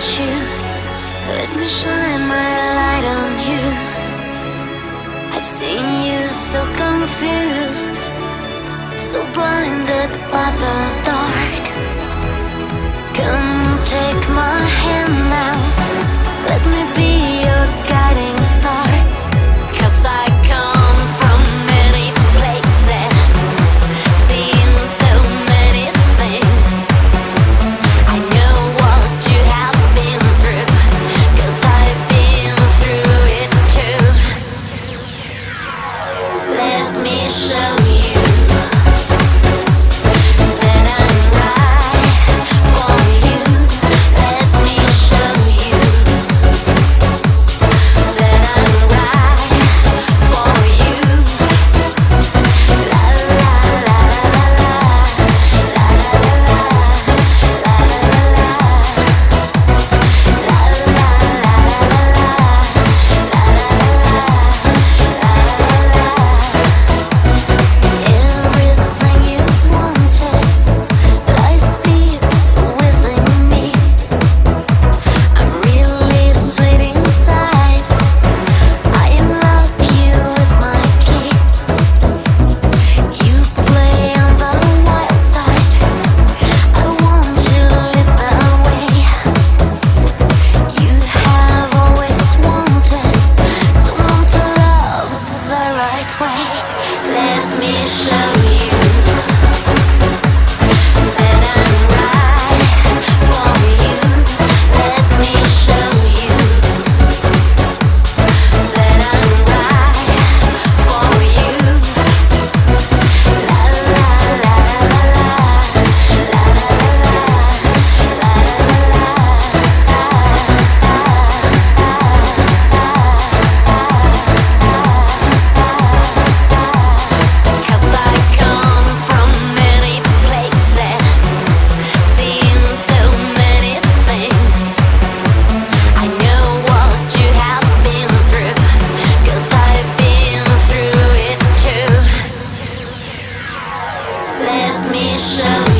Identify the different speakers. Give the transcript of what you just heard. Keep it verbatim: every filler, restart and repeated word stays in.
Speaker 1: you. Let me shine my light on you. I've seen you so confused, so blinded by the dark. Come take my hand now, let me be your guiding star. 'Cause I come from many places, seen so many things. I know what you have been through, 'cause I've been through it too. Let me show you that I'm right for you. Let me show you that I'm right for you. La la la la la, la la la la, la la la la, la la la la, la la Everything you've wanted lies deep within me. I'm really sweet inside. I unlock you with my key. You play on the wild side. I want to live that way. You have always wanted someone to love the right way. Let me show you that I'm right for you. Let me show you that I'm right for you. La la la la la, la la la la, la Cause I come from many places, seen so many things. I know what you have been through, 'cause I've been through it too. Let me show